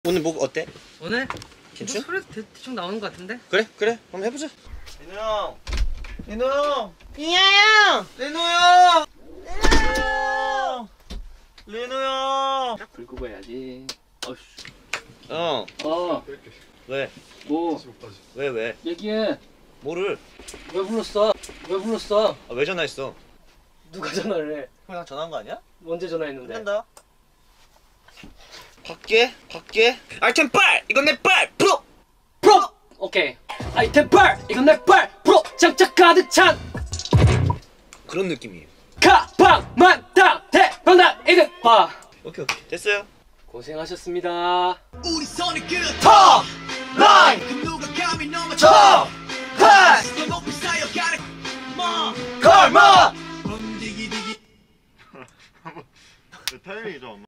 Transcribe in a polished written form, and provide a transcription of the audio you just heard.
오늘 목 어때? 오늘? 괜찮? 뭐 소리 대충 나오는 것 같은데? 그래 한번 해보자. 민호 형! 민호 형! 이야 형! 민호 형! 민호 형! 불 끄고 해야지. 어. 왜? 뭐? 왜? 얘기해. 뭐를? 왜 불렀어? 왜 불렀어? 아, 왜 전화했어? 누가 전화를 해? 그냥 전화한 거 아니야? 언제 전화했는데? 끝난다. 밖에 아이템 빨! 이건 내 빨! 프로! 오케이. 아이템 빨! 이건 내 빨! 프로! 장착 가득 찬! 그런 느낌이에요. 가방 만땅 대방당 이득 봐! 오케이 됐어요. 고생하셨습니다. 우리 손이 그 톱! 라인! 그 누가 감히 넘어 톱! 패스! 더 높이 쌓여가는 걸마! 타이밍이 좀